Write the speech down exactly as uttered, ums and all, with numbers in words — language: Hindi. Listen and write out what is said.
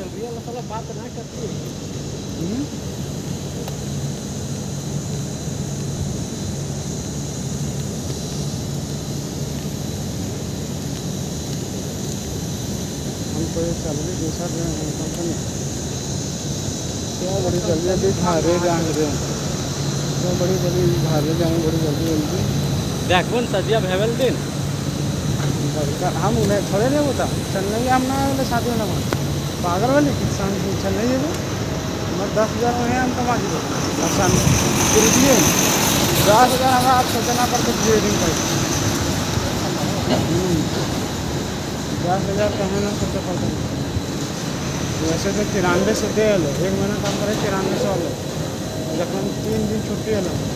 रियल साला बात ना करती है। हमको ये चल रही दूसरा कंपनी क्या बड़ी जल्दी जल्दी भारे जाएंगे तो बड़ी जल्दी भारे जाएंगे बड़ी जल्दी जल्दी देख कौन सजिया भेवल दिन हम उन्हें थोड़े नहीं होता चलने हम ना साथ में लगा पागल वाली किसान चलने ये मैं दस हज़ार में हम कमा दी आसान फिर दिए दस हज़ार हमें आप सोचना पड़ते ट्रेडिंग कर दस हज़ार का है ना सोचा पड़ता वैसे तो तिरानवे से दे लो एक महीना काम करे तिरानवे सौ लो जब तीन दिन छुट्टी है लो